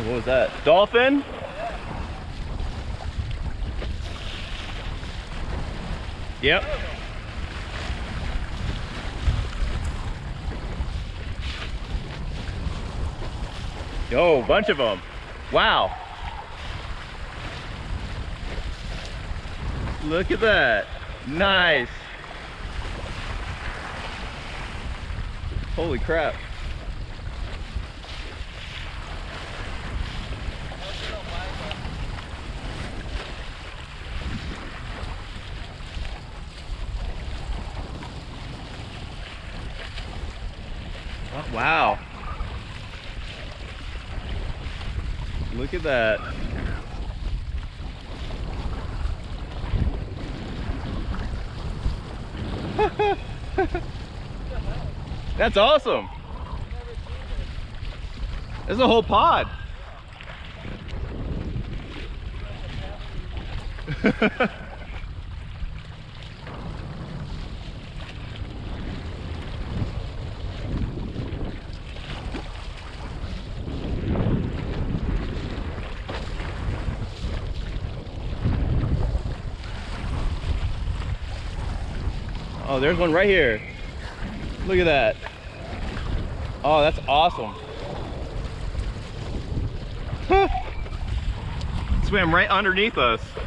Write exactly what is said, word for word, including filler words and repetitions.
what was that? Dolphin? Yep. Oh, bunch of them. Wow. Look at that. Nice. Holy crap. Oh, wow. Look at that. That's awesome. There's a whole pod. Oh, there's one right here. Look at that. Oh, that's awesome. Swam right underneath us.